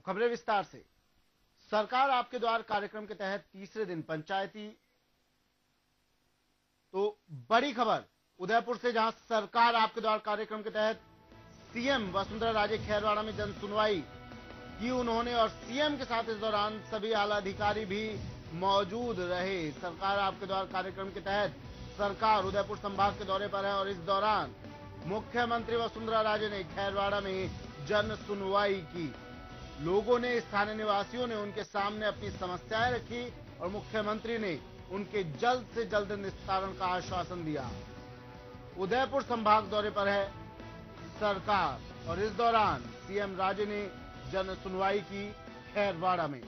खबरें विस्तार से। सरकार आपके द्वार कार्यक्रम के तहत तीसरे दिन पंचायती तो बड़ी खबर उदयपुर से, जहां सरकार आपके द्वार कार्यक्रम के तहत सीएम वसुंधरा राजे खैरवाड़ा में जन सुनवाई की उन्होंने, और सीएम के साथ इस दौरान सभी आला अधिकारी भी मौजूद रहे। सरकार आपके द्वार कार्यक्रम के तहत सरकार उदयपुर संभाग के दौरे पर है और इस दौरान मुख्यमंत्री वसुंधरा राजे ने खैरवाड़ा में जन सुनवाई की। लोगों ने, स्थानीय निवासियों ने उनके सामने अपनी समस्याएं रखी और मुख्यमंत्री ने उनके जल्द से जल्द निस्तारण का आश्वासन दिया। उदयपुर संभाग दौरे पर है सरकार और इस दौरान सीएम राजे ने जन सुनवाई की खैरवाड़ा में।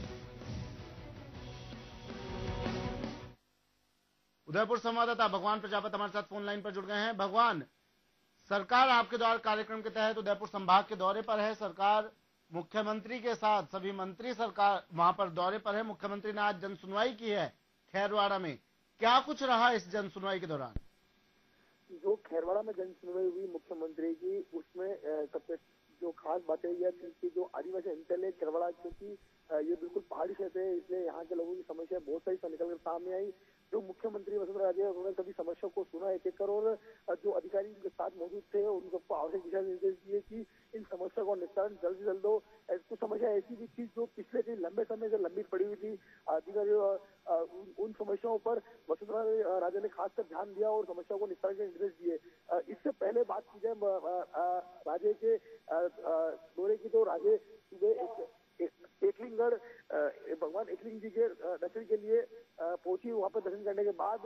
उदयपुर संवाददाता भगवान प्रजापत हमारे साथ फोन लाइन पर जुड़ गए हैं। भगवान, सरकार आपके द्वार कार्यक्रम के तहत उदयपुर संभाग के दौरे पर है। सरकार मुख्यमंत्री के साथ सभी मंत्री सरकार वहां पर दौरे पर है। मुख्यमंत्री ने आज जन सुनवाई की है खैरवाड़ा में। क्या कुछ रहा इस जन सुनवाई के दौरान? जो खैरवाड़ा में जन सुनवाई हुई मुख्यमंत्री की, उसमें सबसे जो खास बातें यह थी कि जो आदिवासी अंचल है खैरवाड़ा, क्योंकि ये बिल्कुल पहाड़ी क्षेत्र है, इसलिए यहाँ के लोगों की समस्या बहुत सारी निकल कर सामने आई। जो मुख्यमंत्री वसुंधरा राजे उन्होंने सभी समस्याओं को सुना एक एक कर, और जो अधिकारी उनके साथ मौजूद थे उन सबको आवश्यक दिशा निर्देश दिए कि इन समस्या को निस्तारण जल्द से जल्द हो। कुछ समस्या ऐसी भी थी जो पिछले कई लंबे समय से लंबित पड़ी हुई थी। अधिकारी उन समस्याओं पर वसुंधरा राजे ने खासकर ध्यान दिया और समस्याओं को निस्तारण के निर्देश दिए। इससे पहले बात की जाए राजे के दौरे की, तो राजे सुबह एकलिंगगढ़ भगवान एकलिंग जी के दर्शन के लिए पहुंची। वहां पर दर्शन करने के बाद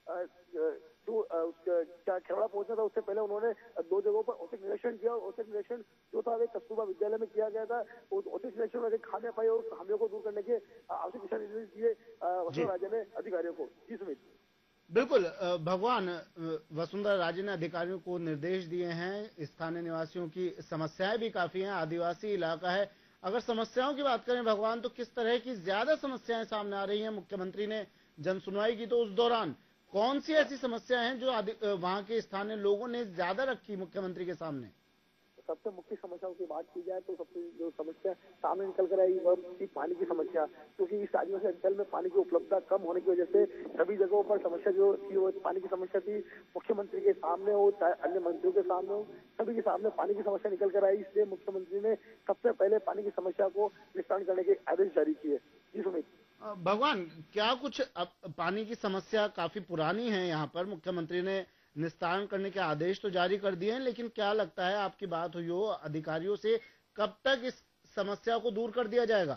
जो खैरवाड़ा पहुंचना था, उससे पहले उन्होंने दो जगहों पर औचक निरीक्षण किया। औचक निरीक्षण जो था वे कस्तूरबा विद्यालय में किया गया था। औचक निरीक्षण में खामियां पाई और खामियों को दूर करने के आवश्यक दिशा निर्देश दिए वसुंधरा राजे ने अधिकारियों को। जी सुमित। बिल्कुल भगवान, वसुंधरा राजे ने अधिकारियों को निर्देश दिए हैं। स्थानीय निवासियों की समस्याएं भी काफी हैं, आदिवासी इलाका है। अगर समस्याओं की बात करें भगवान, तो किस तरह की ज्यादा समस्याएं सामने आ रही हैं? मुख्यमंत्री ने जन सुनवाई की, तो उस दौरान कौन सी ऐसी समस्याएं हैं जो वहां के स्थानीय लोगों ने ज्यादा रखी मुख्यमंत्री के सामने? सबसे मुख्य समस्याओं की बात की जाए तो सबसे जो समस्या सामने निकल कर आई वह थी पानी की समस्या, क्योंकि इस आदिवासी अंचल में पानी की उपलब्धता कम होने की वजह से सभी जगहों पर समस्या जो थी वो पानी की समस्या थी। मुख्यमंत्री के सामने हो चाहे अन्य मंत्रियों के सामने हो, सभी के सामने पानी की समस्या निकल कर आई। इसलिए मुख्यमंत्री ने सबसे पहले पानी की समस्या को निस्तारण करने के आदेश जारी किए। जी सुमित। भगवान, क्या कुछ पानी की समस्या काफी पुरानी है यहाँ पर, मुख्यमंत्री ने निस्तारण करने के आदेश तो जारी कर दिए हैं, लेकिन क्या लगता है, आपकी बात हुई हो अधिकारियों से, कब तक इस समस्या को दूर कर दिया जाएगा?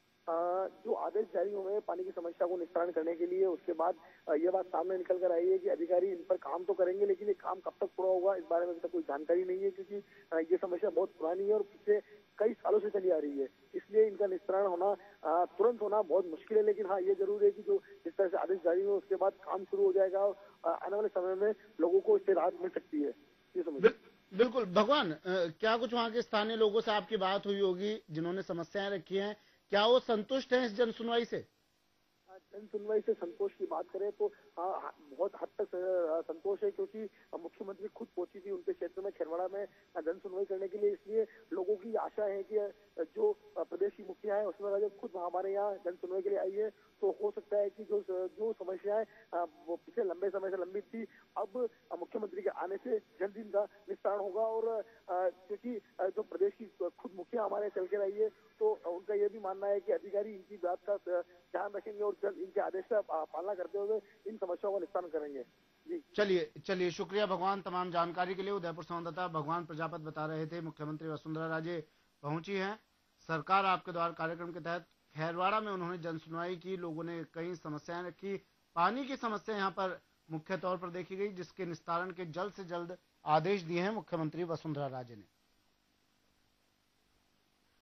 जो आदेश जारी हुए हैं पानी की समस्या को निस्तारण करने के लिए, उसके बाद यह बात सामने निकल कर आई है कि अधिकारी इन पर काम तो करेंगे, लेकिन ये काम कब तक पूरा होगा इस बारे में अभी तक कोई जानकारी नहीं है, क्योंकि ये समस्या बहुत पुरानी है और पिछले कई सालों से चली आ रही है। इसलिए इनका निस्तारण होना तुरंत होना बहुत मुश्किल है। लेकिन हाँ, ये जरूर है कि जो जिस तरह से आदेश जारी हुए उसके बाद काम शुरू हो जाएगा और आने वाले समय में लोगों को इससे राहत मिल सकती है। ये समझ बिल्कुल भगवान, क्या कुछ वहाँ के स्थानीय लोगों से आपकी बात हुई होगी जिन्होंने समस्याएं रखी हैं? क्या वो संतुष्ट हैं इस जन सुनवाई से? जन सुनवाई से संतोष की बात करें तो हाँ, बहुत हद तक संतोष है, क्योंकि मुख्यमंत्री खुद पहुंची थी उनके क्षेत्र में खैरवाड़ा में जन सुनवाई करने के लिए। इसलिए लोगों की आशा है कि जो प्रदेश की मुखिया है वसुंधरा राजे खुद हमारे यहाँ जन सुनवाई के लिए आई है, तो हो सकता है कि जो समस्याएं वो पिछले लंबे समय से लंबित थी, अब मुख्यमंत्री के आने से जल्द ही इनका निस्तारण होगा। और क्योंकि जो प्रदेश की खुद मुखिया हमारे चल के रही है, तो उनका यह भी मानना है कि अधिकारी इनकी बात का ध्यान रखेंगे और जल्द इनके आदेश का पालना करते हुए इन समस्याओं का निस्तारण करेंगे। जी चलिए शुक्रिया भगवान तमाम जानकारी के लिए। उदयपुर संवाददाता भगवान प्रजापत बता रहे थे, मुख्यमंत्री वसुंधरा राजे पहुंची हैं सरकार आपके द्वार कार्यक्रम के तहत खैरवाड़ा में। उन्होंने जन सुनवाई की, लोगों ने कई समस्याएं रखी। पानी की समस्या यहाँ पर मुख्य तौर पर देखी गई, जिसके निस्तारण के जल्द से जल्द आदेश दिए हैं मुख्यमंत्री वसुंधरा राजे ने।